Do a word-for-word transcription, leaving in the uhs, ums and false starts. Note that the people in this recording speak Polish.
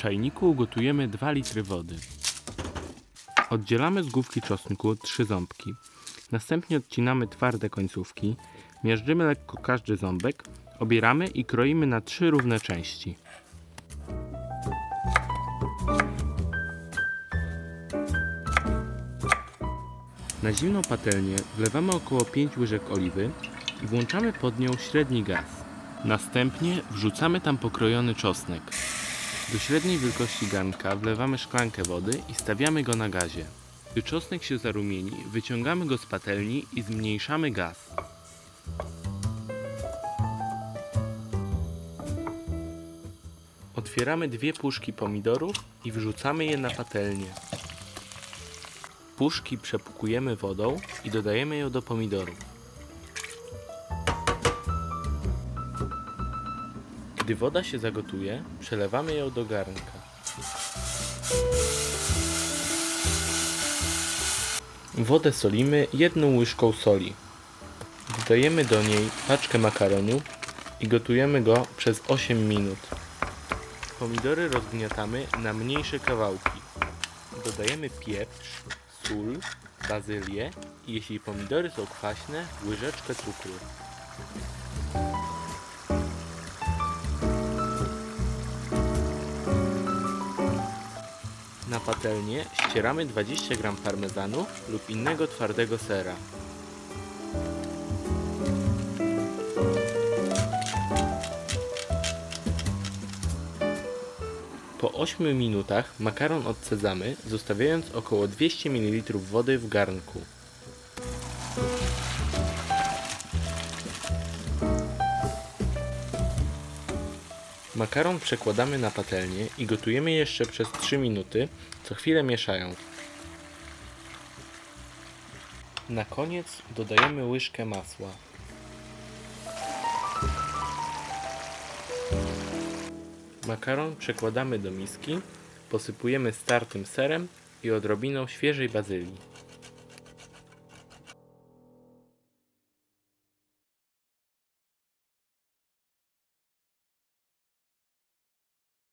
czajniku ugotujemy dwa litry wody. Oddzielamy z główki czosnku trzy ząbki. Następnie odcinamy twarde końcówki, miażdżymy lekko każdy ząbek, obieramy i kroimy na trzy równe części. Na zimną patelnię wlewamy około pięć łyżek oliwy i włączamy pod nią średni gaz. Następnie wrzucamy tam pokrojony czosnek. Do średniej wielkości garnka wlewamy szklankę wody i stawiamy go na gazie. Gdy czosnek się zarumieni, wyciągamy go z patelni i zmniejszamy gaz. Otwieramy dwie puszki pomidorów i wrzucamy je na patelnię. Puszki przepłukujemy wodą i dodajemy ją do pomidorów. Gdy woda się zagotuje, przelewamy ją do garnka. Wodę solimy jedną łyżką soli. Dodajemy do niej paczkę makaronu i gotujemy go przez osiem minut. Pomidory rozgniatamy na mniejsze kawałki. Dodajemy pieprz, sól, bazylię i jeśli pomidory są kwaśne, łyżeczkę cukru. Na patelnię ścieramy dwadzieścia gramów parmezanu lub innego twardego sera. Po ośmiu minutach makaron odcedzamy, zostawiając około dwieście mililitrów wody w garnku. Makaron przekładamy na patelnię i gotujemy jeszcze przez trzy minuty, co chwilę mieszając. Na koniec dodajemy łyżkę masła. Makaron przekładamy do miski, posypujemy startym serem i odrobiną świeżej bazylii.